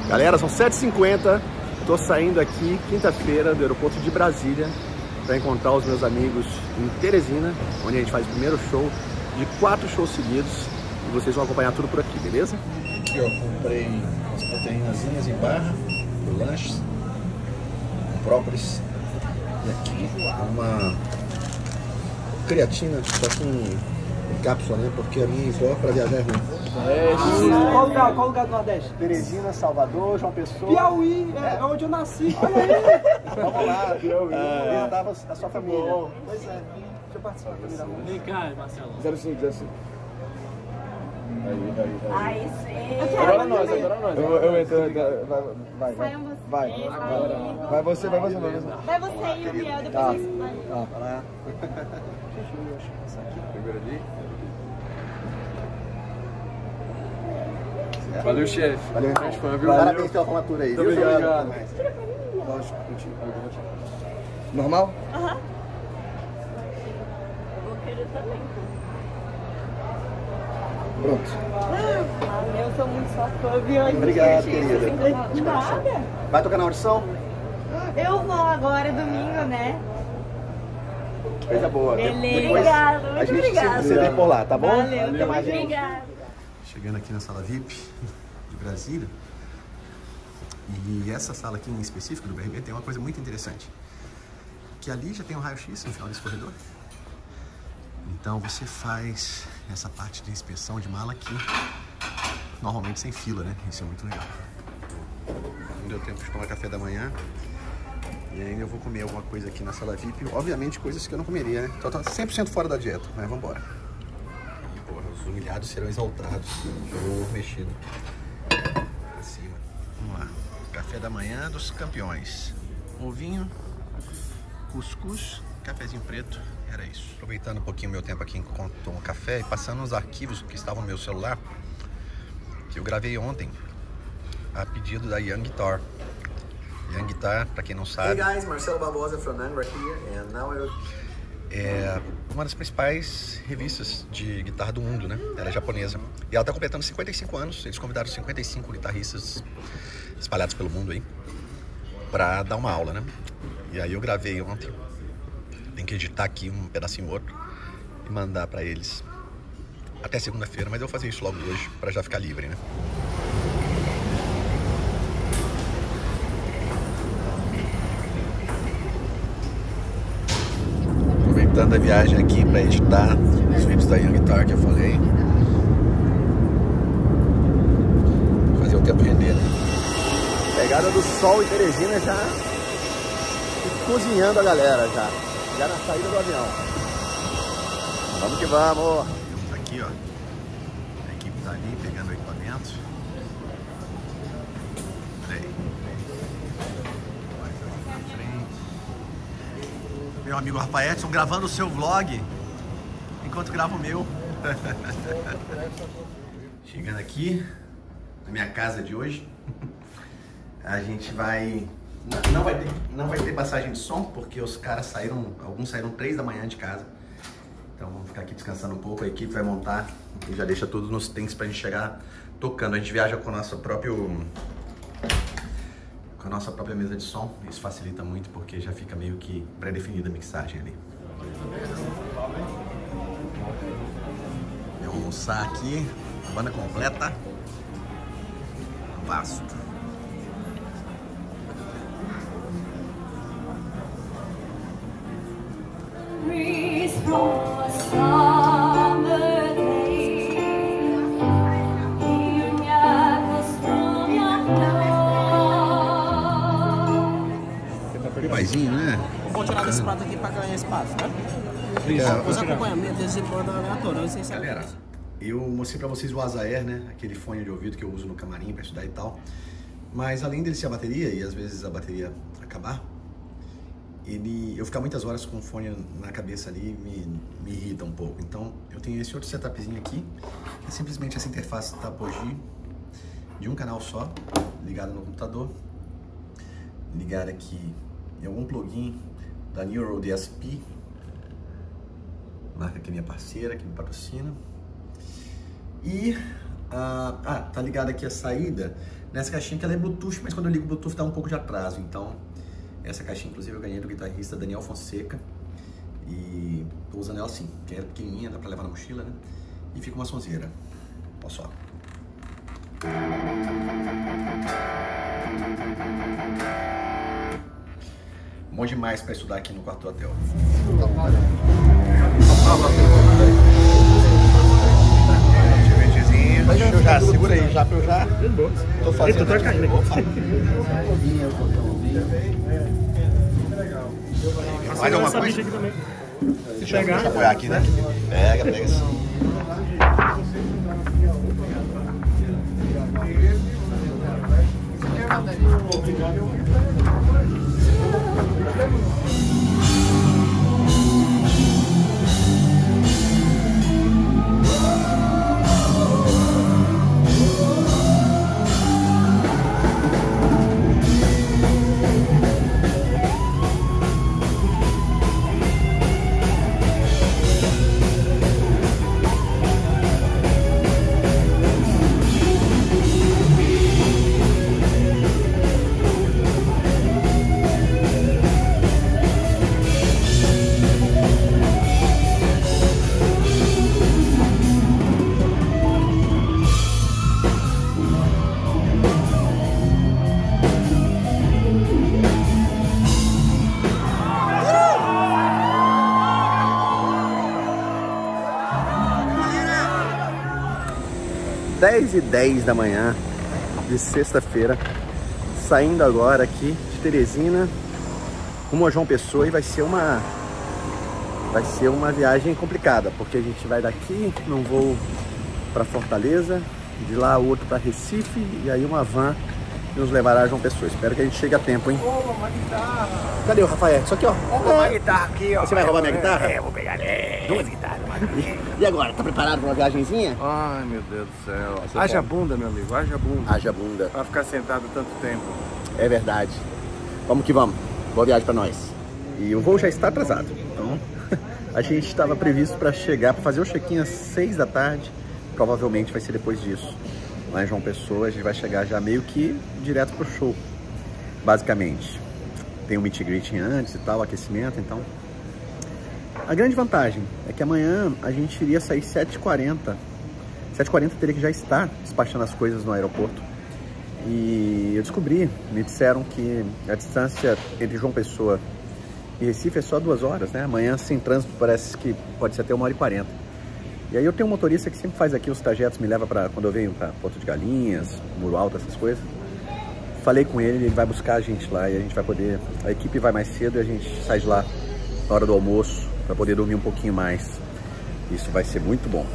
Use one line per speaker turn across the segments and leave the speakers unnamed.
Galera, são 7h50, tô saindo aqui quinta-feira do aeroporto de Brasília para encontrar os meus amigos em Teresina, onde a gente faz o primeiro show de 4 shows seguidos e vocês vão acompanhar tudo por aqui, beleza? Aqui ó, comprei umas proteínazinhas em barra pro lanche, com própolis, e aqui uma creatina, só com cápsula, né? Porque a minha avó para viajar é ruim.
Qual lugar do Nordeste?
Teresina, Salvador, João Pessoa.
Piauí, é onde eu nasci. Olha aí.
Vamos lá, Piauí. Visitava a sua família.
Pois é. Deixa eu participar também.
Vem cá, Marcelo.
05.
Aí sim.
Agora nós. Eu entro. Vai. Vai você.
Vai você e o Biel, depois vocês vai.
Vai lá. Primeiro ali.
Valeu, chefe.
Valeu, parabéns pela formatura aí.
Muito obrigado.
Lógico, contigo. Normal?
Aham. Vou querer também.
Pronto.
Eu sou muito sua fã, Biel.
Obrigado, querida.
Nada.
Vai tocar na audição?
Eu vou agora, domingo, né?
Coisa boa.
Beleza. Obrigada,
A
muito
gente
obrigada.
se vê por lá, tá bom?
Valeu, muito obrigada.
Chegando aqui na sala VIP de Brasília. E essa sala aqui em específico do BRB tem uma coisa muito interessante. Que ali já tem um raio-x no final desse corredor. Então você faz essa parte de inspeção de mala aqui, normalmente sem fila, né? Isso é muito legal. Não deu tempo de tomar café da manhã. E ainda eu vou comer alguma coisa aqui na sala VIP. Obviamente coisas que eu não comeria, né? Então tá 100% fora da dieta, mas vamos embora. Os humilhados serão exaltados. Vou mexido pra cima. Vamos lá. Café da manhã dos campeões. Ovinho, cuscuz, cafezinho preto. Era isso. Aproveitando um pouquinho o meu tempo aqui enquanto tomo café e passando os arquivos que estavam no meu celular, que eu gravei ontem a pedido da Young Guitar. Young Guitar, pra quem não sabe.
Hey guys, Marcelo Barbosa from Angra here, and now
é uma das principais revistas de guitarra do mundo, né? Ela é japonesa. E ela tá completando 55 anos. Eles convidaram 55 guitarristas espalhados pelo mundo aí pra dar uma aula, né? E aí eu gravei ontem. Tem que editar aqui um pedacinho ou outro e mandar pra eles até segunda-feira, mas eu vou fazer isso logo hoje pra já ficar livre, né? Aproveitando a viagem aqui para editar os vídeos da Young Guitar que eu falei. Fazer o tempo render. Pegada do sol em Teresina já cozinhando a galera já na saída do avião. Vamos que vamos. Estamos aqui, ó. A equipe tá ali pegando o equipamento. Peraí. Meu amigo Rafael Edson gravando o seu vlog enquanto gravo o meu. Chegando aqui na minha casa de hoje, a gente vai... Não vai ter passagem de som, porque os caras saíram, alguns saíram 3 da manhã de casa. Então vamos ficar aqui descansando um pouco, a equipe vai montar e já deixa tudo nos tanks pra gente chegar tocando. A gente viaja com a nossa própria mesa de som, isso facilita muito porque já fica meio que pré-definida a mixagem ali. Vou almoçar aqui, a banda completa, vasto. Paizinho, né?
Vou tirar desse prato aqui pra ganhar espaço, né? Os acompanhamentos desse banda aleatório, não sei se
galera, eu mostrei pra vocês o Azaer, né? Aquele fone de ouvido que eu uso no camarim pra estudar e tal. Mas além dele ser a bateria, e às vezes a bateria acabar, eu ficar muitas horas com o fone na cabeça ali me irrita um pouco. Então eu tenho esse outro setupzinho aqui, que é simplesmente essa interface Tapoji de um canal só, ligado no computador. Ligar aqui em algum plugin da Neural DSP, marca que é minha parceira, que me patrocina. E tá ligado aqui a saída nessa caixinha que ela é Bluetooth, mas quando eu ligo o Bluetooth dá um pouco de atraso. Então, essa caixinha, inclusive, eu ganhei do guitarrista Daniel Fonseca. E tô usando ela assim, que é pequenininha, dá pra levar na mochila, né? E fica uma sonzeira. Olha só. Bom demais pra estudar aqui no quarto do hotel. Deixa eu já, segura aí já pra eu já. Tô fazendo.
Tô caindo aqui.
Mais alguma coisa? Deixa eu apoiar aqui, né? Pega assim. Dez e 10 da manhã de sexta-feira, saindo agora aqui de Teresina rumo a João Pessoa, e vai ser uma viagem complicada, porque a gente vai daqui num voo para Fortaleza, de lá outro para Recife, e aí uma van que nos levará a João Pessoa. Espero que a gente chegue a tempo, hein?
Ô, uma guitarra.
Cadê o Rafael? Isso aqui, ó.
Uma guitarra aqui, ó.
Você vai roubar minha guitarra?
É, vou pegar duas guitarras.
E agora, tá preparado para uma viagenzinha?
Ai, meu Deus do céu. Haja bunda, meu amigo, haja bunda.
Haja bunda.
Pra ficar sentado tanto tempo.
É verdade. Vamos que vamos. Boa viagem para nós. E o voo já está atrasado. Então, a gente estava previsto para chegar, para fazer o check-in às 6 da tarde. Provavelmente vai ser depois disso. Lá em João Pessoa, a gente vai chegar já meio que direto pro show, basicamente. Tem um meet and greet antes e tal, aquecimento, então... A grande vantagem é que amanhã a gente iria sair 7h40. 7h40 teria que já estar despachando as coisas no aeroporto. E eu descobri, me disseram que a distância entre João Pessoa e Recife é só 2 horas, né? Amanhã, sem trânsito, parece que pode ser até 1h40. E aí eu tenho um motorista que sempre faz aqui os trajetos, me leva para quando eu venho para Porto de Galinhas, Muro Alto, essas coisas. Falei com ele, ele vai buscar a gente lá e a gente vai poder... A equipe vai mais cedo e a gente sai de lá na hora do almoço para poder dormir um pouquinho mais. Isso vai ser muito bom.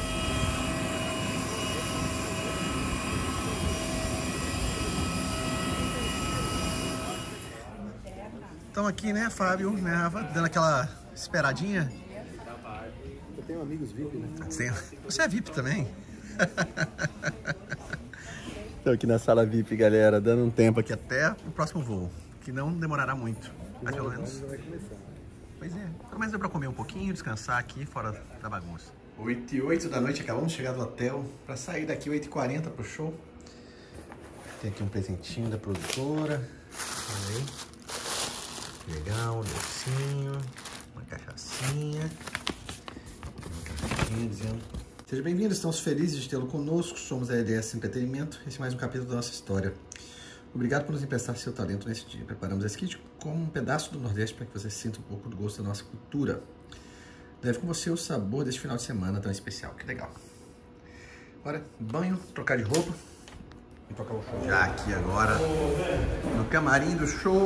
Então aqui, né, Fábio, né, Rafa, dando aquela esperadinha.
Eu tenho amigos VIP, né?
Você é VIP também? Estou aqui na sala VIP, galera, dando um tempo aqui até o próximo voo, que não demorará muito. Mas pelo menos... Pois é, pelo menos deu para comer um pouquinho, descansar aqui fora da bagunça. 8h08 da noite, acabamos de chegar do hotel para sair daqui 8h40 pro show. Tem aqui um presentinho da produtora. Olha aí. Legal, um docinho, uma cachaçinha. Dizendo: seja bem-vindo, estamos felizes de tê-lo conosco, somos a LDS Entretenimento, esse é mais um capítulo da nossa história. Obrigado por nos emprestar seu talento nesse dia. Preparamos esse kit como um pedaço do Nordeste para que você sinta um pouco do gosto da nossa cultura. Leve com você o sabor deste final de semana tão especial, que legal. Agora, banho, trocar de roupa e tocar o show. Já aqui agora, no camarim do show.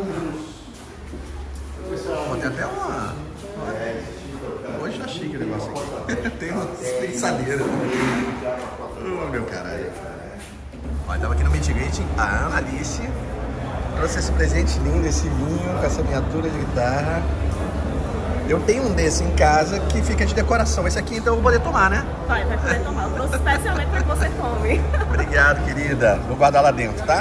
Tem até uma... Hoje tá chique o negócio aqui. Tem uma pensadeira. Oh, meu caralho. Olha, tava aqui no meet and greet, a Ana Alice trouxe esse presente lindo, esse vinho com essa miniatura de guitarra. Eu tenho um desse em casa que fica de decoração. Esse aqui então eu vou poder tomar, né?
Vai poder tomar. Eu trouxe especialmente para que você tome.
Obrigado, querida. Vou guardar lá dentro, tá?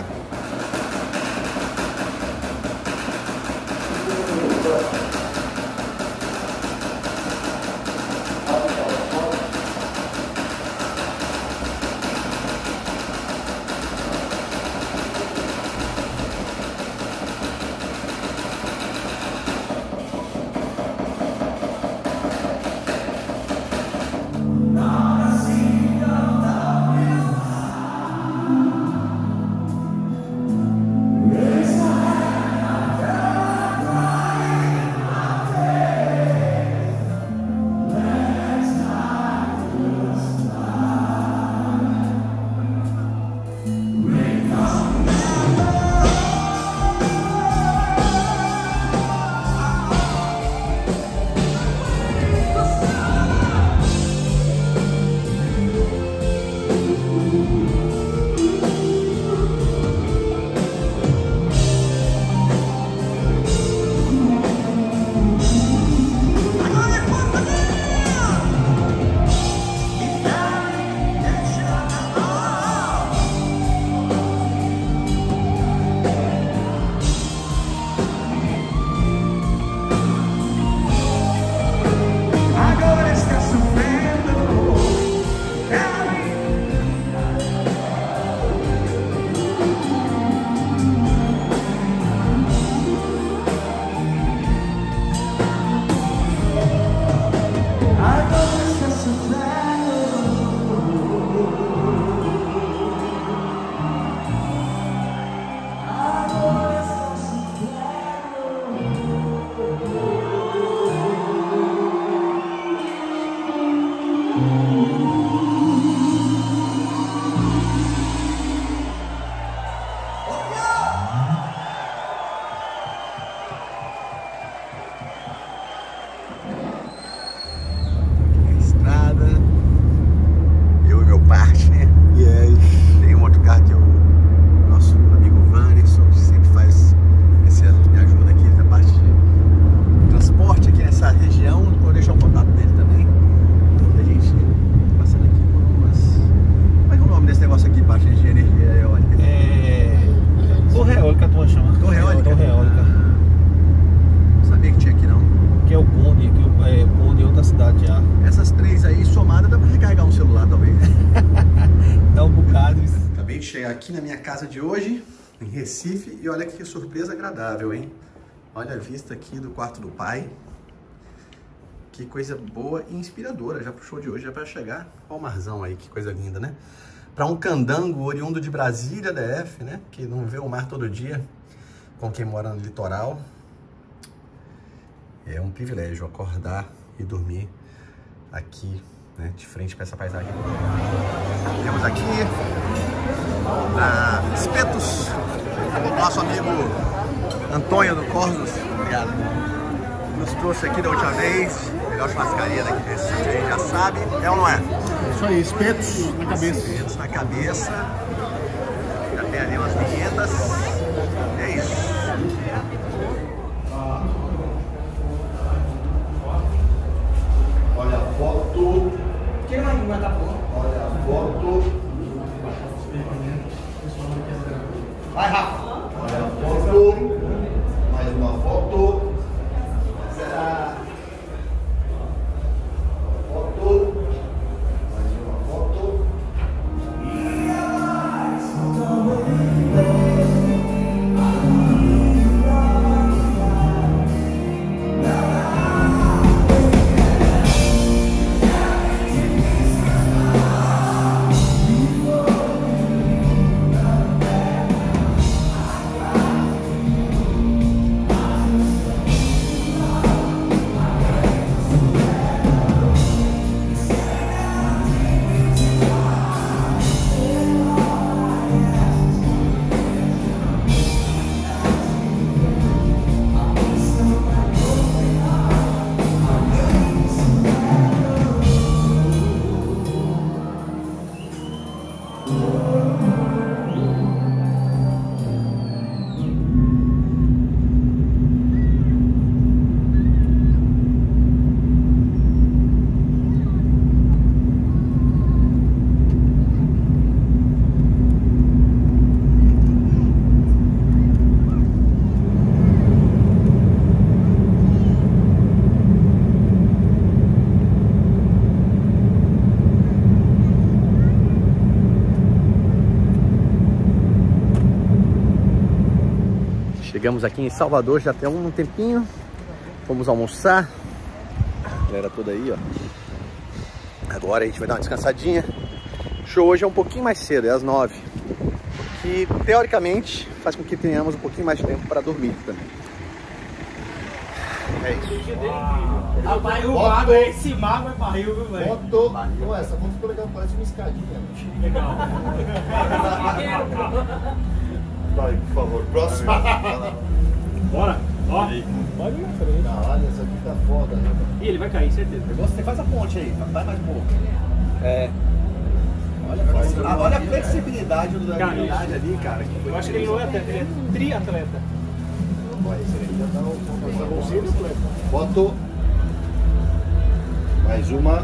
aqui na minha casa de hoje, em Recife, e olha que surpresa agradável, hein? Olha a vista aqui do quarto do pai. Que coisa boa e inspiradora, já pro show de hoje, já para chegar. Olha o marzão aí, que coisa linda, né? Para um candango oriundo de Brasília, DF, né? Que não vê o mar todo dia, com quem mora no litoral. É um privilégio acordar e dormir aqui, né, de frente para essa paisagem. Temos aqui espetos do nosso amigo Antônio do Corsos. Obrigado. Nos trouxe aqui da última vez. Melhor churrascaria daqui de Recife, a gente já sabe. É ou não é?
Isso aí, espetos na cabeça.
Espetos na cabeça. Já tem ali umas vinhetas. É isso.
Olha a foto.
Quem vai estar bom?
Olha a foto. Vai, Rafa. Olha a foto. Mais uma foto. Será? Foto. Mais uma foto.
Chegamos aqui em Salvador já tem um tempinho. Fomos almoçar. A galera toda aí, ó. Agora a gente vai dar uma descansadinha. O show hoje é um pouquinho mais cedo, é às 9. Que teoricamente faz com que tenhamos um pouquinho mais de tempo para dormir também. É isso.
Rapaz, o mago, esse mago é barril, viu, velho?
Foto. Pô, essa foto ficou legal, parece uma escadinha.
Legal.
Vai, por favor, próximo.
Bora. Ó. Pode ir na frente.
Caralho, essa aqui tá foda, né?
Ih, ele vai cair, certeza.
Você faz a ponte aí, vai mais um pouco.
É.
Olha a flexibilidade da
Cara,
habilidade ali, cara.
Eu acho que ele não é atleta, ele é triatleta.
Esse aí já tá essa bolsinha de atleta. Foto. Mais uma.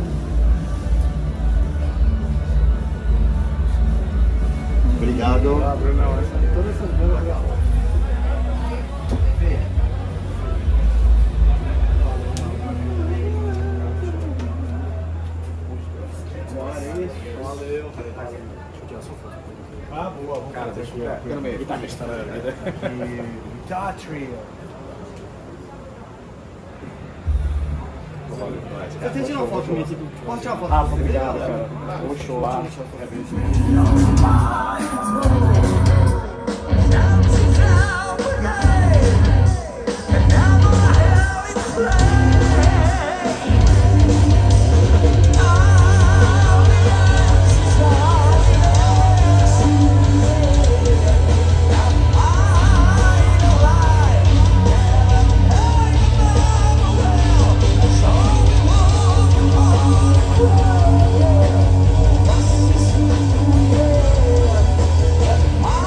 Obrigado.
Todas essas boas. Ah, boa, vamos cara, deixa eu ver. No meio. Guitarrista, né? Guitar Trio.
Eu tenho que tirar uma foto minha aqui. Posso tirar uma foto?
Ah, obrigado, cara. Vou show lá.
Oh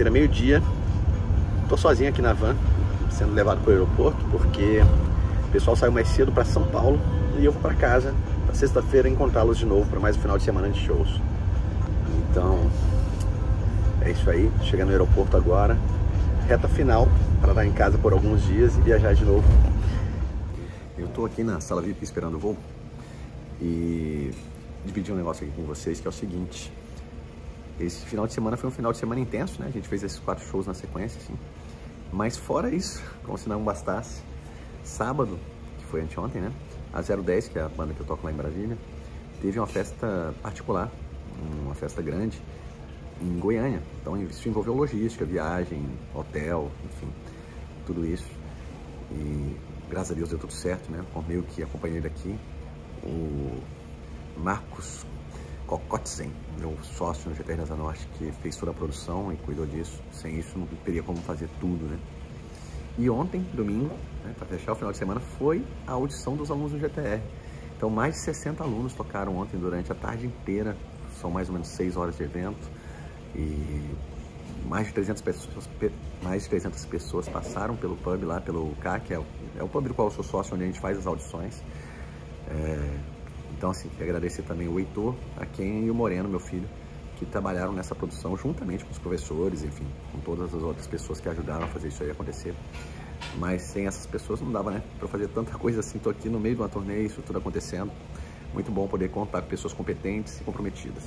Sexta-feira, meio-dia. Tô sozinho aqui na van, sendo levado para o aeroporto, porque o pessoal saiu mais cedo para São Paulo e eu vou para casa na sexta-feira encontrá-los de novo para mais um final de semana de shows. Então, é isso aí. Chegando no aeroporto agora, reta final para estar em casa por alguns dias e viajar de novo. Eu tô aqui na sala VIP esperando o voo e dividir um negócio aqui com vocês, que é o seguinte. Esse final de semana foi um final de semana intenso, né? A gente fez esses 4 shows na sequência, assim. Mas fora isso, como se não bastasse, sábado, que foi anteontem, né? A 010, que é a banda que eu toco lá em Brasília, teve uma festa particular, uma festa grande, em Goiânia. Então isso envolveu logística, viagem, hotel, enfim, tudo isso. E graças a Deus deu tudo certo, né? Com meio que acompanhei daqui, o Marcos Kokotzen, meu sócio no GTR Asa Norte, que fez toda a produção e cuidou disso. Sem isso não teria como fazer tudo, né? E ontem, domingo, né, para fechar o final de semana, foi a audição dos alunos do GTR. Então mais de 60 alunos tocaram ontem durante a tarde inteira. São mais ou menos 6 horas de evento. E mais de 300 pessoas passaram pelo pub lá, pelo K, que é o pub do qual eu sou sócio, onde a gente faz as audições. Então, assim, quero agradecer também o Heitor, a Ken e o Moreno, meu filho, que trabalharam nessa produção juntamente com os professores, enfim, com todas as outras pessoas que ajudaram a fazer isso aí acontecer. Mas sem essas pessoas não dava, né, pra fazer tanta coisa assim. Tô aqui no meio de uma turnê, isso tudo acontecendo. Muito bom poder contar com pessoas competentes e comprometidas.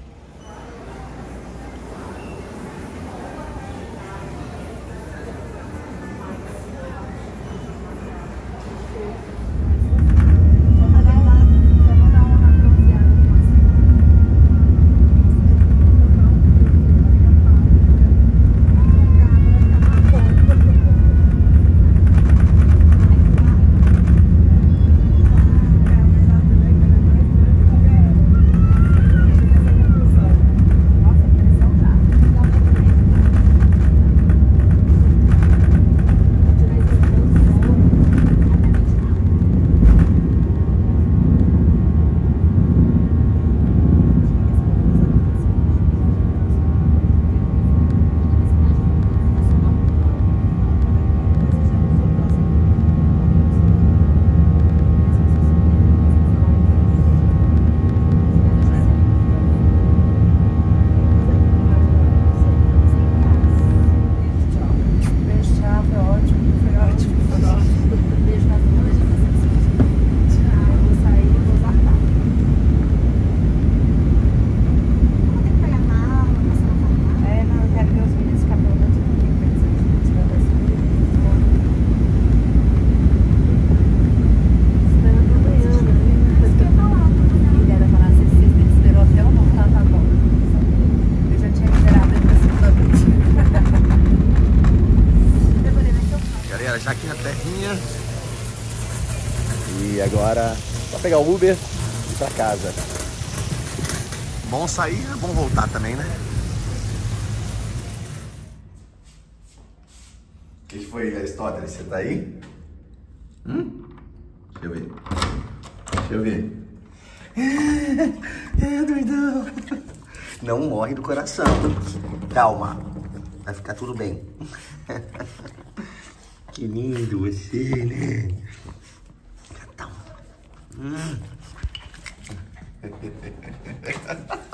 Já aqui na terrinha. E agora só pegar o Uber e ir pra casa. Bom sair, é bom voltar também, né? O que foi, Aristóteles? Você tá aí? Deixa eu ver. Deixa eu ver. Doidão. Não morre do coração. Calma. Vai ficar tudo bem. Que lindo você, né? Gatão.